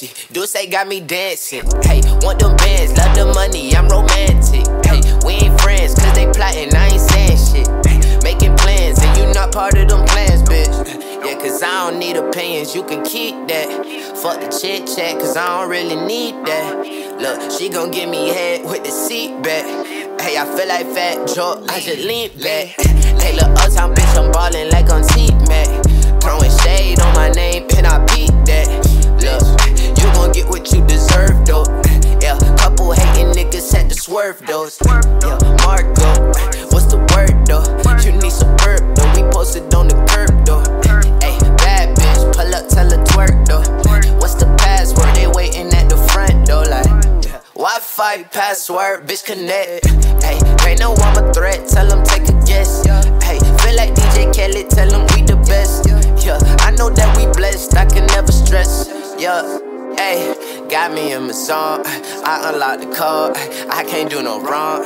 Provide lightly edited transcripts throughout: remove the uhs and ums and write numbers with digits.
Do say got me dancing. Hey, want them bands, love the money, I'm romantic. Hey, we ain't friends, cause they plotting, I ain't saying shit. Making plans, and you not part of them plans, bitch. Yeah, cause I don't need opinions, you can keep that. Fuck the chit chat, cause I don't really need that. Look, she gon' give me head with the seat back. Hey, I feel like Fat Joe, I just lean back. Hey, look, uptown bitch, I'm ballin' like on T-Mac. Throwing shade on my name, and I beat that. Look, you gon' get what you deserve, though. Yeah, couple hating niggas had to swerve those. Yeah, Marco, what's the word, though? You need some burp, though. We posted on the curb, though. Hey, bad bitch, pull up, tell her twerk, though. What's the password? They waiting at the front, though, like Wi-Fi password, bitch connect. Hey, they know I'm a threat, tell them take a guess. Hey, feel like DJ Kelly, tell them we the best. Yeah, I know that we blessed, I can never stress. Yeah, hey, got me in my song, I unlocked the code, I can't do no wrong.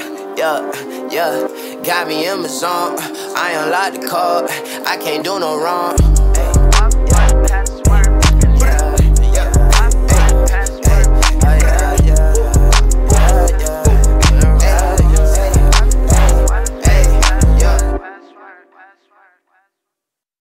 Yeah, got me in my zone, I unlocked the code, I can't do no wrong. Hey.